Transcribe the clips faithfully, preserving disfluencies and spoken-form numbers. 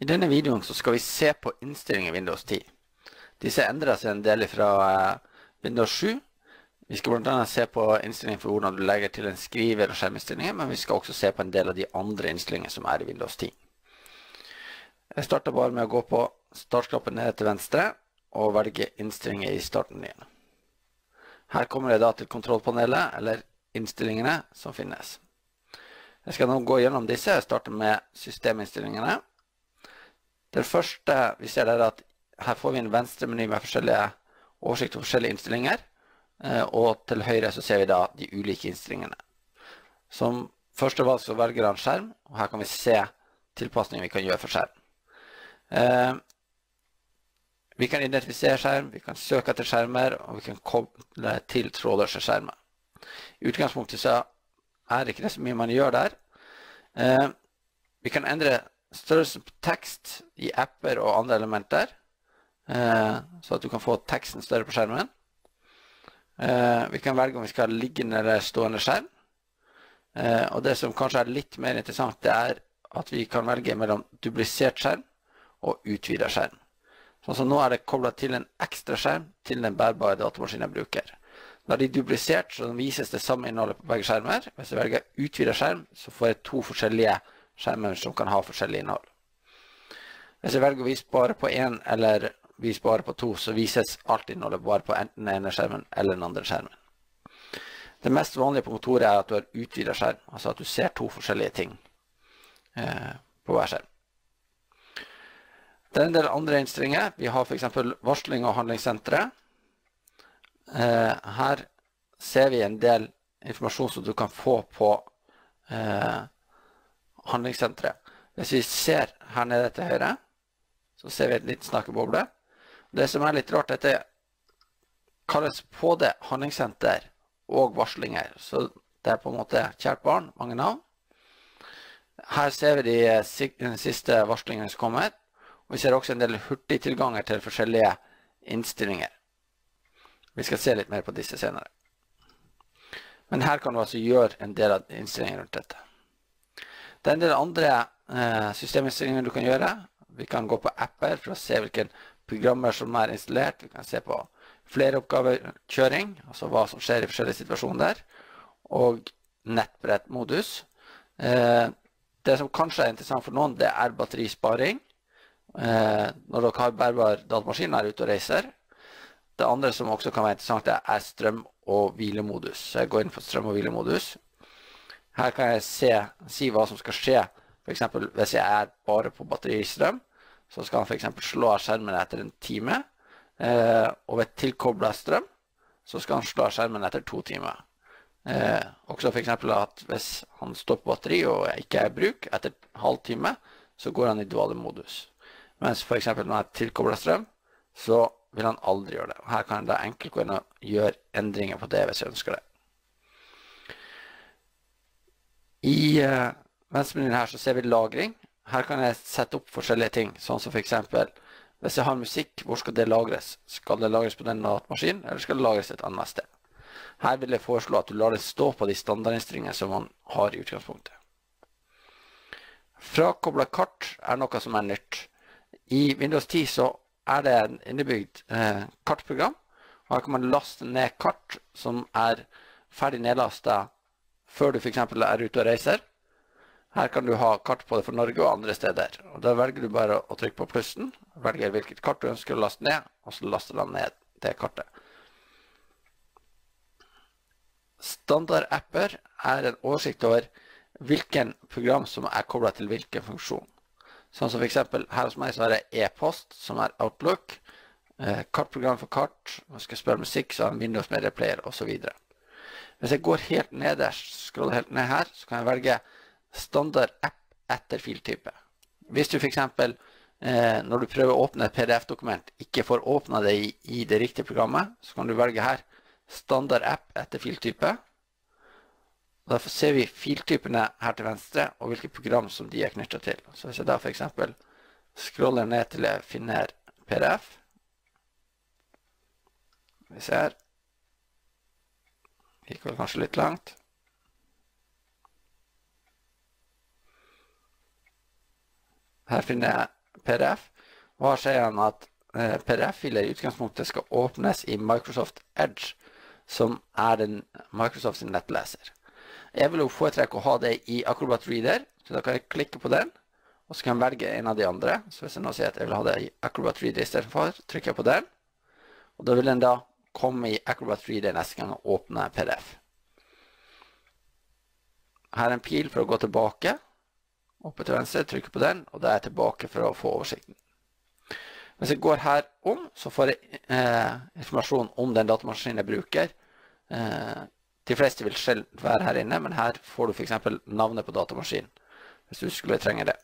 I denne videoen så skal vi se på innstillinger i Windows ti. Disse endrer seg en del fra Windows sju. Vi skal blant annet se på innstillinger for hvordan du legger til en skriver- og skjerminnstillinger, men vi skal også se på en del av de andre innstillinger som er i Windows ti. Jeg starter bare med å gå på startknappen nede til venstre og velge innstillinger i starten igjen. Her kommer jeg da til kontrollpanelet, eller innstillingene som finnes. Jeg skal nå gå gjennom disse. Jeg starter med systeminnstillingene. Det første vi ser er at her får vi en venstre meny med forskjellige oversikt og forskjellige innstillinger, og til høyre så ser vi da de ulike innstillingene. Som første valg så velger han skjerm, og her kan vi se tilpasninger vi kan gjøre for skjerm. Eh, vi kan identifisere skjerm, vi kan søke etter skjermer, og vi kan koble til trådløse skjermer. I utgangspunktet så er det ikke det så mye man gjør der. Eh, vi kan endre størrelsen på tekst i apper og andre elementer, eh, så at du kan få teksten større på skjermen. Eh, vi kan velge om vi skal ha liggende eller stående skjerm. Eh, og det som kanskje er litt mer interessant, det er at vi kan velge mellom duplisert skjerm og utvidet skjerm. Sånn som nå er det koblet til en ekstra skjerm til den bærbare datamaskinen jeg bruker. Når de er duplisert, så vises det samme innholdet på begge skjermer. Hvis jeg velger utvidet skjerm, så får jeg to forskjellige skjermer som kan ha forskjellig innhold. Hvis jeg velger å vise bare på en eller vise bare på to, så vises alt innholdet bare på enten den ene skjermen eller den andre skjermen. Det mest vanlige på kontoret er at du har utvidet skjerm, altså at du ser to forskjellige ting eh, på hver skjerm. Det er en del andre innstillinger. Vi har for eksempel varsling og handlingssenteret. Eh, her ser vi en del informasjon som du kan få på eh, handlingssenteret. Hvis vi ser her nede til høyre, så ser vi et litt snakkeboble. Det som er litt rart, dette kalles på det handlingssenter og varslinger. Så det er på en måte kjært barn, mange navn. Her ser vi de siste varslingene som kommer. Og vi ser også en del hurtigtilganger til forskjellige innstillinger. Vi skal se litt mer på disse senere. Men her kan du altså gjøre en del av innstillingene rundt dette. Det er en del andre eh, systeminnstillinger du kan gjøre. Vi kan gå på apper for å se hvilke programmer som er installert. Vi kan se på fleroppgavekjøring, altså hva som skjer i forskjellige situasjoner der, og nettbrettmodus. Eh, det som kanskje er interessant for noen, det er batterisparing. Eh, når dere har bærbar datamaskin er ute og reiser. Det andre som også kan være interessant, det er strøm- og hvilemodus. Så jeg går inn på strøm- og hvilemodus. Her kan jeg se, si hva som skal skje. For eksempel, hvis jeg er bare på batteristrøm, så skal han for eksempel slå av skjermen etter en time. Eh, og ved tilkoblet strøm, så skal han slå av skjermen etter to timer. Eh, også for eksempel at hvis han står på batteri og ikke er i bruk, etter halv time, så går han i dvalemodus. Mens for eksempel når jeg tilkoblet strøm, så vil han aldri gjøre det. Her kan jeg da enkelt gå inn og gjøre endringer på det hvis jeg ønsker det. I uh, venstremenyen her så ser vi lagring. Her kan jeg sette opp forskjellige ting, sånn som for eksempel, hvis jeg har musikk, hvor skal det lagres? Skal det lagres på den datamaskinen, eller skal det lagres et annet sted? Her vil jeg foreslå at du lar det stå på de standardinnstillingene som man har i utgangspunktet. Frakoblet kart er noe som er nytt. I Windows ti så er det en innebygd eh, kartprogram, og her kan man laste ned kart som er ferdig nedlastet før du for eksempel er ute og reiser. Her kan du ha kart på det for Norge og andre steder. Og da velger du bare å trykke på plussen, velger hvilket kart du ønsker å laste ned, og så laster den ned det kartet. Standardapper er en oversikt over hvilken program som er koblet til hvilken funksjon. Sånn som for eksempel her hos meg så er det e-post, som er Outlook, eh, kartprogram for kart, når jeg skal spørre musikk, så er det Windows Media Player, og så videre. Hvis jeg går helt nederst, scroller helt ned her, så kan jeg velge standard app etter filtype. Hvis du for eksempel, eh, når du prøver å åpne et P D F-dokument, ikke får åpne det i, i det riktige programmet, så kan du velge her standard app etter filtype. Da ser vi filtypene her til venstre, og hvilke program som de er knyttet til. Så hvis jeg da for eksempel scroller ned til jeg finner P D F, vi ser, gikk vel kanskje litt langt. Her finner jeg P D F, og her sier han at eh, P D F-filer i utgangspunktet skal åpnes i Microsoft Edge, som er den Microsoft sin nettleser. Jeg vil jo foretrekke å ha det i Acrobat Reader, så da kan jeg klikke på den, og så kan jeg velge en av de andre. Så hvis jeg nå sier at jeg vil ha det i Acrobat Reader i stedet for, trykker jeg på den, og da vil den da komme i Acrobat Reader neste gang og åpne P D F. Her er en pil for å gå tilbake, oppe til venstre, trykker på den, og da er jeg tilbake for å få oversikten. Hvis jeg går her om, så får jeg eh, informasjon om den datamaskinen jeg bruker. Eh, de fleste vil selv være her inne, men her får du for eksempel navnet på datamaskinen, hvis du skulle trenge det.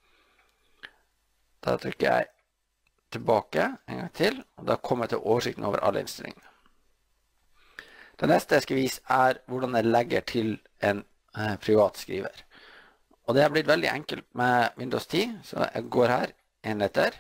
Da trykker jeg tilbake en gang til, og da kommer jeg til oversikten over alle innstillingene. Det neste jeg skal vise er hvordan jeg legger til en eh, privat skriver. Og det har blitt veldig enkelt med Windows ti, så jeg går her, enheter.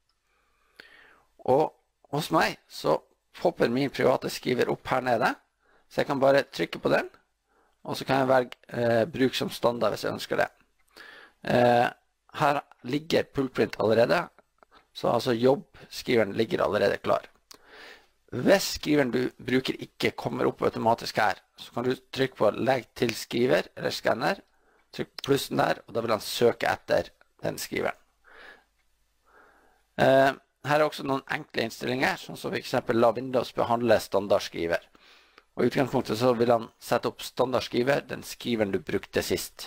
Og hos meg så popper min private skriver opp her nede, så jeg kan bare trykke på den, og så kan jeg velge eh, bruk som standard hvis jeg ønsker det. Eh, her ligger pullprint allerede, så altså jobbskriveren ligger allerede klar. Hvis skriveren du bruker ikke kommer opp automatisk her, så kan du trykke på legg til skriver eller skanner, trykk på plussen der, og da vil han søke etter den skriveren. Eh, her er også noen enkle innstillinger, sånn som for eksempel la Windows behandle standardskriver. Og i utgangspunktet så vil han sette opp standardskriver, den skriveren du brukte sist.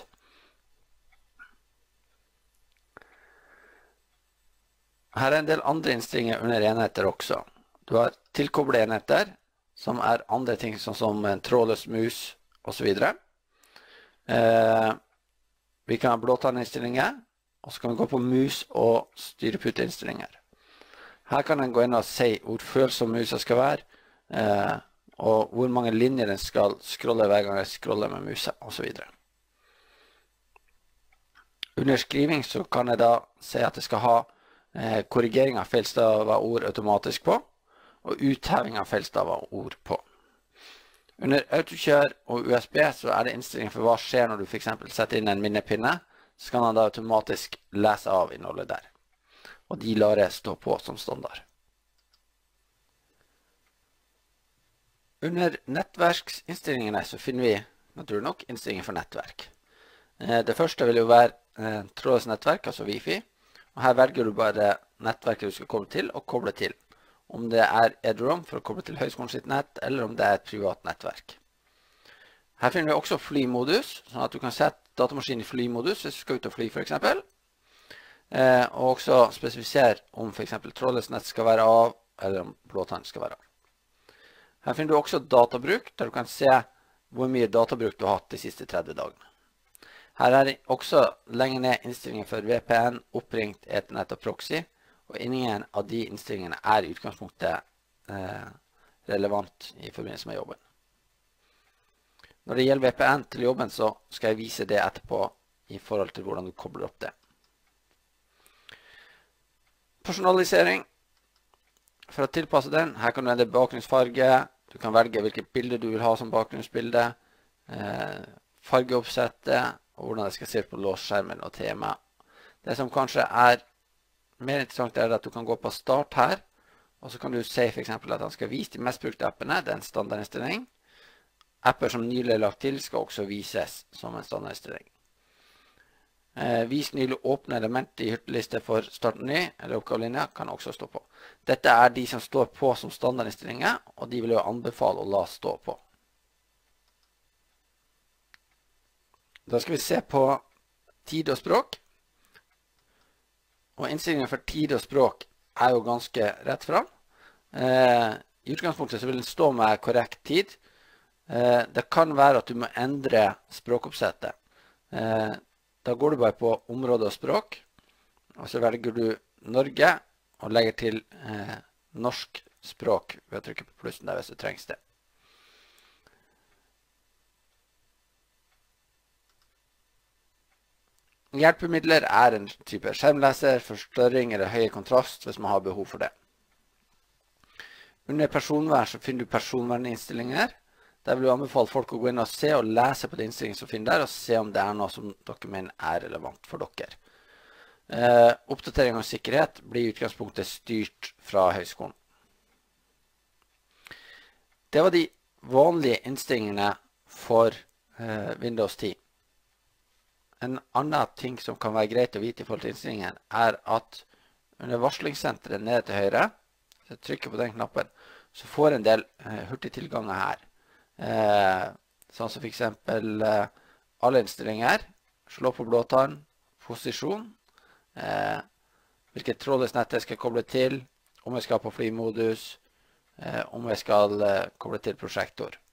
Her er en del andre innstillinger under enheter også. Du har tilkoble enheter, som er andre ting sånn som en trådløs mus og så videre. Eh, vi kan ha blåtanninnstillinger, og så kan vi gå på mus og styreputeinnstillinger. Her kan den gå inn og si hvor følsom musa skal være, eh, og hvor mange linjer den skal scrolle hver gang jeg scroller med musa, og så videre. Under skriving så kan jeg da si at jeg skal ha eh, korrigering av feilstava ord automatisk på, og utheving av feilstava ord på. Under autokjør og U S B så er det innstilling for hva skjer når du for eksempel setter inn en minnepinne, så kan han da automatisk lese av innholdet der. Og de lar jeg stå på som standard. Under nettverksinnstillingene så finner vi naturlig nok innstillinger for nettverk. Det første vil jo være trådløst nettverk, altså Wi-Fi. Og her velger du bare nettverket du skal koble til og koble til. Om det er Ederom for å koble til høyskolen sitt nett, eller om det er et privat nettverk. Her finner vi også flymodus, sånn at du kan sette datamaskinen i flymodus hvis du skal ut og fly for eksempel. Eh, og også spesifisere om for eksempel trådløst nett skal være av, eller om blåtann skal være av. Her finner du også databruk, der du kan se hvor mye databruk du har hatt de siste tretti dagene. Her er det også lenger ned innstillinger for V P N, oppringt, Ethernet og proxy, og ingen av de innstillingene er i utgangspunktet eh, relevant i forbindelse med jobben. Når det gjelder V P N til jobben, så skal jeg vise det etterpå i forhold til hvordan du kobler opp det. Personalisering. For å tilpasse den, her kan du endre bakgrunnsfarge, du kan velge hvilket bilde du vil ha som bakgrunnsbilde, eh, fargeoppsettet, og hvordan det skal se ut på låsskjermen og tema. Det som kanskje er mer interessant er at du kan gå på start her, og så kan du si for eksempel at han skal vise de mest brukte appene, det er en standardinnstilling. Apper som nylig er lagt til skal også vises som en standardinnstilling. Eh, vis nylig åpne element i hyrteliste for start ny, eller oppgavelinja, kan også stå på. Dette er de som står på som standardinnstillinger, og de vil jo anbefale å la stå på. Da skal vi se på tid og språk. Og innstillingen for tid og språk er jo ganske rett fram. Eh, I utgangspunktet så vil den stå med korrekt tid. Eh, det kan være at du må endre språkoppsettet. Eh, da går du bare på område og språk, og så velger du Norge, og legger til eh, norsk språk ved å trykke på plussen der hvis det trengs det. Hjelpemidler er en type skjermleser, forstørring eller høy kontrast hvis man har behov for det. Under personvern så finner du personverninnstillinger. Der vil du anbefale folk å gå inn og se og lese på de innstillingene som finner der, og se om det er noe som dere mener er relevant for dere. Eh, oppdatering av sikkerhet blir i utgangspunktet styrt fra høyskolen. Det var de vanlige innstillingene for eh, Windows ti. En annen ting som kan være greit å vite i forhold til innstillingen, er at under varslingssenteret nede til høyre, så jeg trykker på den knappen, så får en del eh, hurtigtilganger her. Eh, sånn som for eksempel eh, alle innstillinger, slå på blåtann, posisjon, eh, hvilket trådløst nett jeg skal koble til, om jeg skal på flymodus, eh, om jeg skal eh, koble til prosjektor.